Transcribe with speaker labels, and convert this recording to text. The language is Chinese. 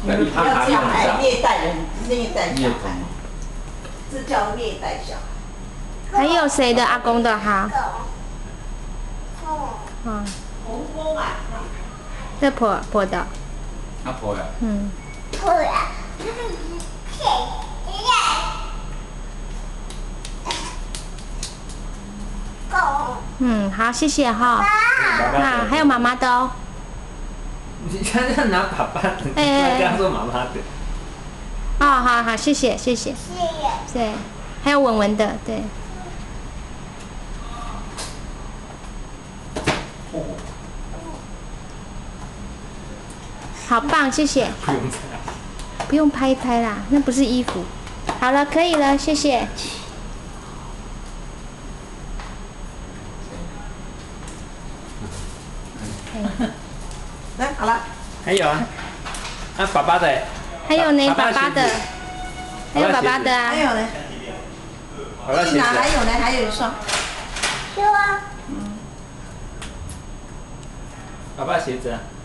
Speaker 1: 要这样来虐待人，虐待小孩，这叫虐待小孩。
Speaker 2: 还有谁的阿公的好？
Speaker 1: 红公啊，
Speaker 2: 这婆的。
Speaker 3: 阿婆呀。
Speaker 2: 嗯。嗯，好，谢谢哈。啊，还有妈妈的哦。
Speaker 4: 你刚刚拿爸爸的，你刚刚说妈妈的。
Speaker 2: 哦，好好，谢谢谢谢。对，还有文文的，对。好棒，谢谢。
Speaker 4: 不用猜。
Speaker 2: 不用拍一拍啦，那不是衣服。好了，可以了，谢谢。
Speaker 1: 来，好了。
Speaker 4: 还有啊，啊，爸爸的。
Speaker 2: 还有呢，爸爸的。还有爸爸的啊。
Speaker 1: 还有呢。去哪还有呢？还有一双。
Speaker 4: 爸爸鞋子啊。